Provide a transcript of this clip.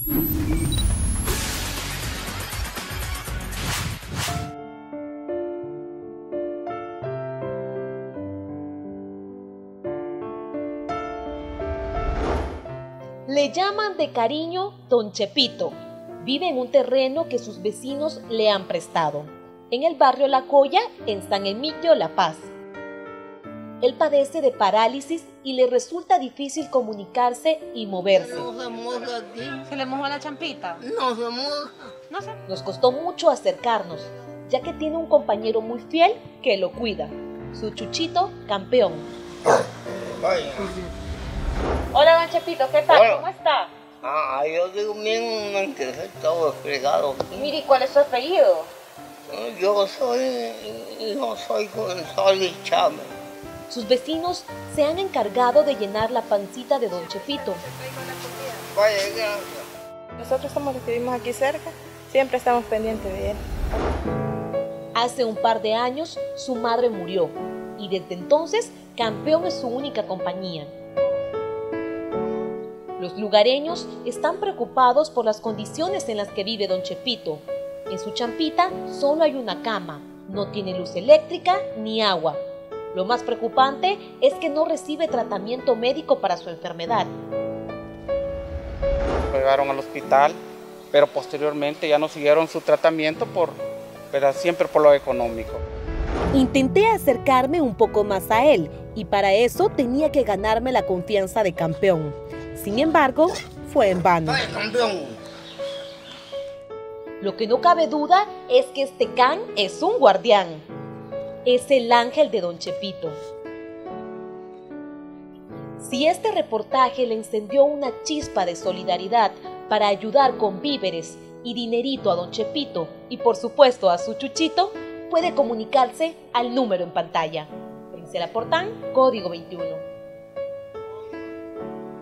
Le llaman de cariño Don Chepito. Vive en un terreno que sus vecinos le han prestado, en el barrio La Colla, en San Emilio, La Paz. Él padece de parálisis y le resulta difícil comunicarse y moverse. No se moja aquí. ¿Se le mojó la champita? No se moja. No sé. Nos costó mucho acercarnos, ya que tiene un compañero muy fiel que lo cuida, su Chuchito Campeón. Vaya. Hola, Don Chepito, ¿qué tal? Hola. ¿Cómo está? Yo digo bien que todo fregado. Mire, ¿cuál es su apellido? Yo soy González Chávez. Sus vecinos se han encargado de llenar la pancita de Don Chepito. Vaya, gracias. Nosotros somos los que vivimos aquí cerca, siempre estamos pendientes de él. Hace un par de años su madre murió y desde entonces Campeón es su única compañía. Los lugareños están preocupados por las condiciones en las que vive Don Chepito. En su champita solo hay una cama, no tiene luz eléctrica ni agua. Lo más preocupante es que no recibe tratamiento médico para su enfermedad. Lo llevaron al hospital, pero posteriormente ya no siguieron su tratamiento pero siempre por lo económico. Intenté acercarme un poco más a él y para eso tenía que ganarme la confianza de Campeón. Sin embargo, fue en vano. Vaya, campeón. Lo que no cabe duda es que este can es un guardián. Es el ángel de Don Chepito. Si este reportaje le encendió una chispa de solidaridad para ayudar con víveres y dinerito a Don Chepito y por supuesto a su Chuchito, puede comunicarse al número en pantalla. Priscila Portán, Código 21.